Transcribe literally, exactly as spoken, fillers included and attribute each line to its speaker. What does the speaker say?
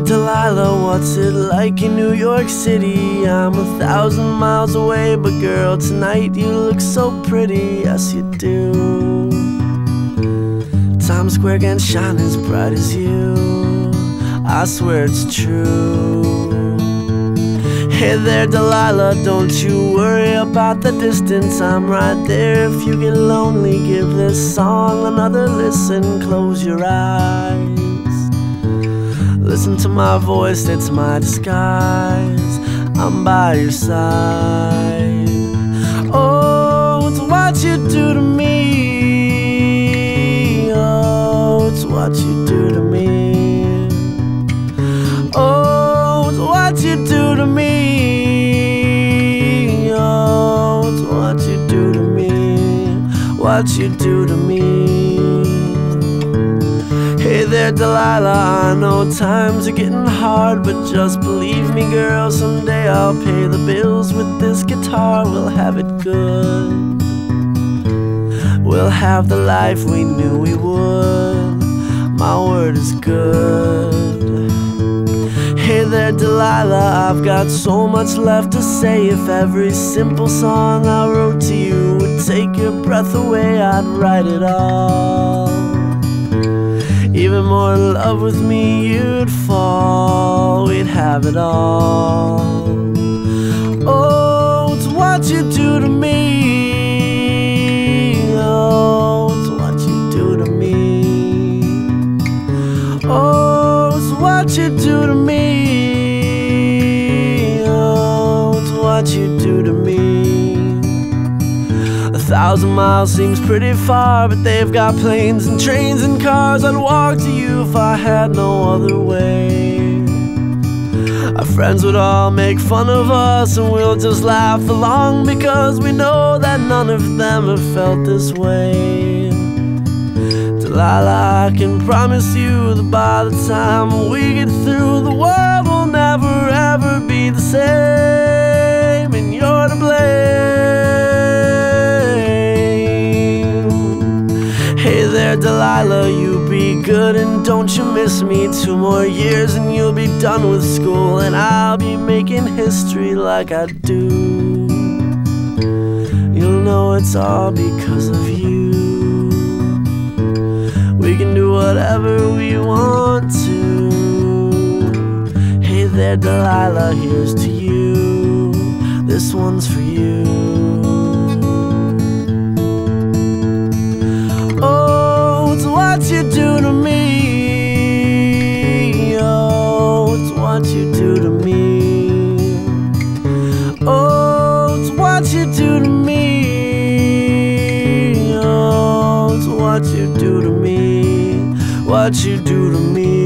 Speaker 1: Delilah, what's it like in New York City? I'm a thousand miles away, but girl, tonight you look so pretty, yes you do. Times Square can't shine as bright as you, I swear it's true. Hey there Delilah, don't you worry about the distance, I'm right there. If you get lonely, give this song another listen. Close your eyes, listen to my voice, it's my disguise, I'm by your side. Oh, it's what you do to me, oh, it's what you do to me. Oh, it's what you do to me, oh, it's what you do to me, what you do to me. Hey there Delilah, I know times are getting hard, but just believe me girl, someday I'll pay the bills with this guitar. We'll have it good, we'll have the life we knew we would, my word is good. Hey there Delilah, I've got so much left to say. If every simple song I wrote to you would take your breath away, I'd write it all. Even more in love with me you'd fall, we'd have it all. Oh, it's what you do to me, oh, it's what you do to me. Oh, it's what you do to me, oh, it's what you do to me. A thousand miles seems pretty far, but they've got planes and trains and cars. I'd walk to you if I had no other way. Our friends would all make fun of us, and we'll just laugh along, because we know that none of them have felt this way. Delilah, I can promise you that by the time we get through, the world will never ever be the same, and you're to blame. Hey there Delilah, you be good and don't you miss me. Two more years and you'll be done with school, and I'll be making history like I do. You'll know it's all because of you. We can do whatever we want to. Hey there Delilah, here's to you, this one's for you. Oh, it's what you do to me, oh, it's what you do to me. Oh, it's what you do to me, oh, it's what you do to me, what you do to me.